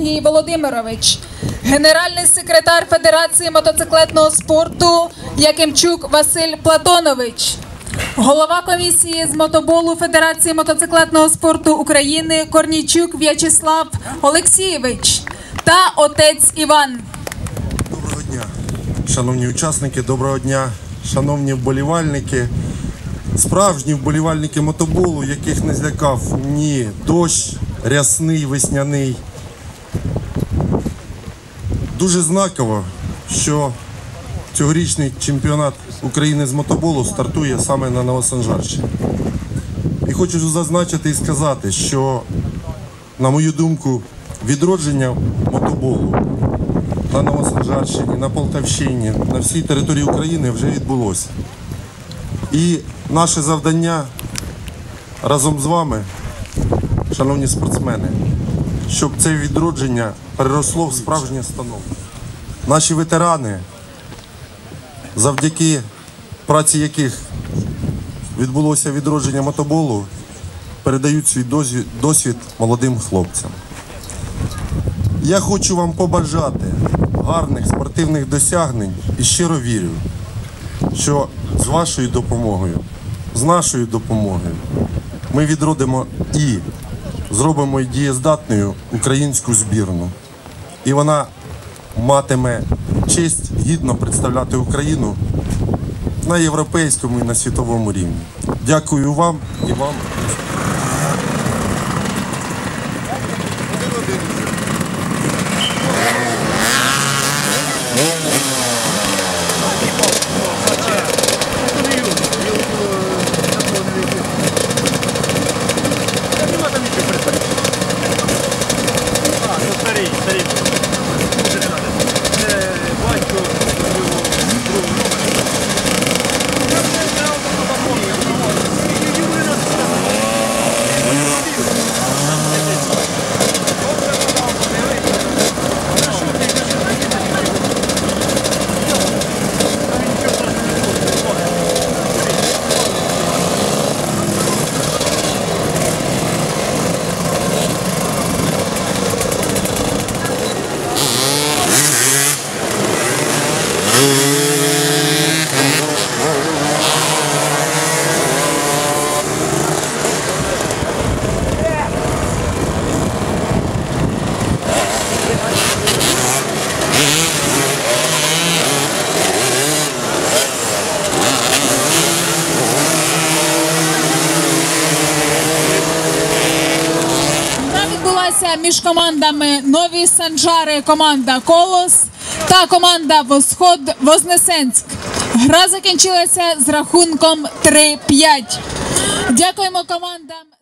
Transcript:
Сергій Володимирович, генеральний секретар Федерації мотоциклетного спорту Якимчук Василь Платонович, голова комісії з мотоболу Федерації мотоциклетного спорту України Корнійчук В'ячеслав Олексійович та отець Іван. Доброго дня, шановні учасники, доброго дня, шановні вболівальники, справжні вболівальники мотоболу, яких не злякав ні дощ, рясний, весняний. Дуже знаково, що цьогорічний чемпіонат України з мотоболу стартує саме на Новосанжарщині. І хочу зазначити і сказати, що, на мою думку, відродження мотоболу на Новосанжарщині, на Полтавщині, на всій території України вже відбулося. І наше завдання разом з вами, шановні спортсмени, щоб це відродження переросло в справжнє становище. Наші ветерани, завдяки праці яких відбулося відродження мотоболу, передають свій досвід молодим хлопцям. Я хочу вам побажати гарних спортивних досягнень і щиро вірю, що з вашою допомогою, з нашою допомогою ми відродимо і зробимо дієздатною українську збірну. І вона матиме честь гідно представляти Україну на європейському і на світовому рівні. Дякую вам і вам. Між командами Нові Санжари команда «Колос» та команда «Восход» Вознесенськ. Гра закінчилася з рахунком 3-5. Дякуємо командам.